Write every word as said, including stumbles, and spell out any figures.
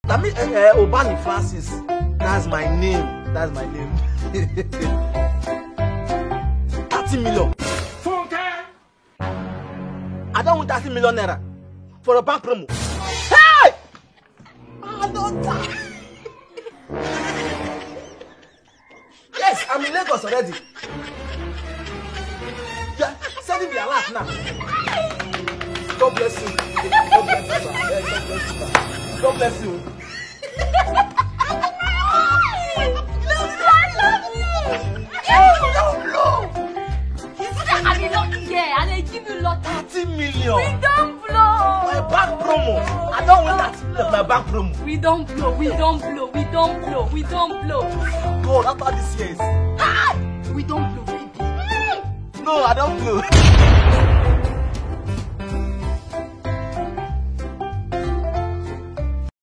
That means uh, uh, Obani Francis. That's my name. That's my name. thirty million. I don't want thirty million naira for a bank promo. Hey! I don't die. Yes, I'm in Lagos already. Yeah, send me a lot now. God bless you. God bless you, sir. Yeah, God bless you, sir. God bless you. I love you. You don't blow. You see that I'm lucky here and I give you lot. thirty million. We don't blow. My bank promo. I don't want that in my bank promo. We don't blow. We don't blow. We don't blow. We don't blow. God, after this year. We don't blow, baby. No, I don't blow.